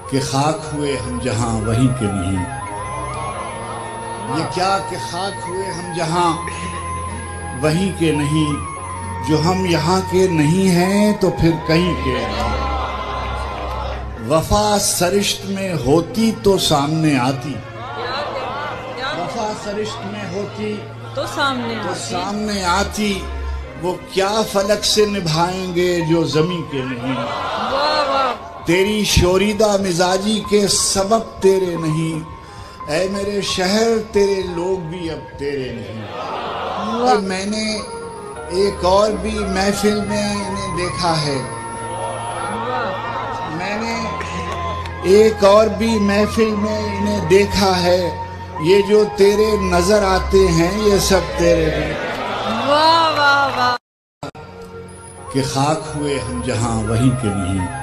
کہ خاک ہوئے ہم جہاں وہیں کے نہیں. یہ کیا کہ خاک ہوئے ہم جہاں وہیں کے نہیں. جو ہم یہاں کے نہیں ہیں تو پھر کہیں کے نہیں. وفا سرشت میں ہوتی تو سامنے آتی. وفا سرشت میں ہوتی تو سامنے آتی. وہ کیا فلک سے نبھائیں گے جو زمین کے نہیں. تیری شوریدہ مزاجی کے سبب تیرے نہیں. اے میرے شہر تیرے لوگ بھی اب تیرے نہیں. میں نے ایک اور بھی محفل میں انہیں دیکھا ہے. میں نے ایک اور بھی محفل میں انہیں دیکھا ہے. یہ جو تیرے نظر آتے ہیں یہ سب تیرے نہیں. واہ واہ واہ. کہ خاک ہوئے ہم جہاں وہیں کے نہیں.